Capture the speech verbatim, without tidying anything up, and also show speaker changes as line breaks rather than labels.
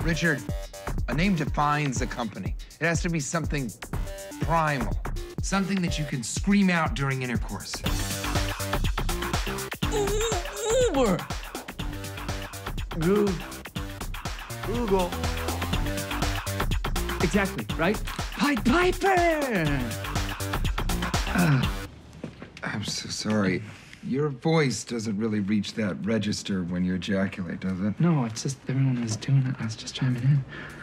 Richard, a name defines a company. It has to be something primal, something that you can scream out during intercourse.
Uber. Google. Google. Exactly, right? Pied Piper!
Uh, I'm so sorry. Your voice doesn't really reach that register when you ejaculate, does it?
No, it's just everyone was doing it. I was just chiming in.